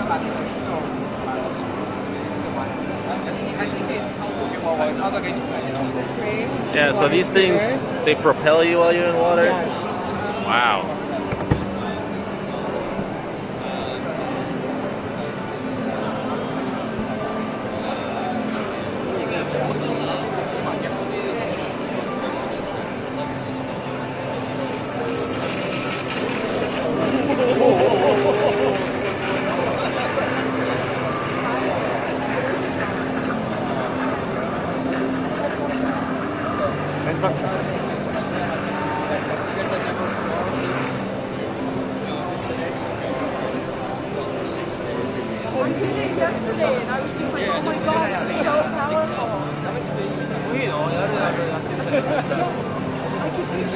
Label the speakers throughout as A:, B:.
A: Yeah, so these things, they propel you while you're in water?
B: Yes.
A: Wow.
B: I did it yesterday and I was just like, oh my god, it's so powerful. I could do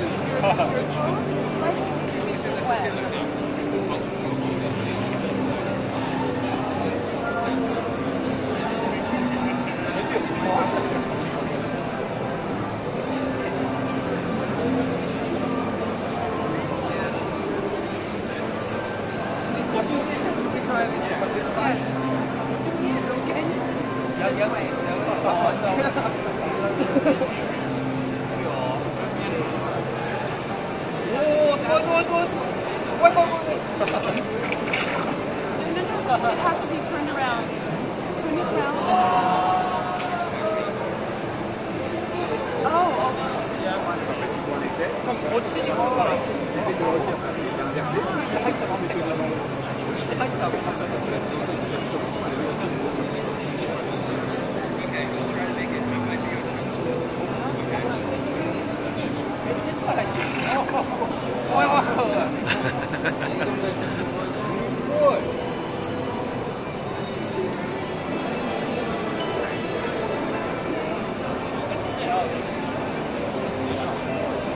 B: It has to be turned around. Turn it around. Oh, okay.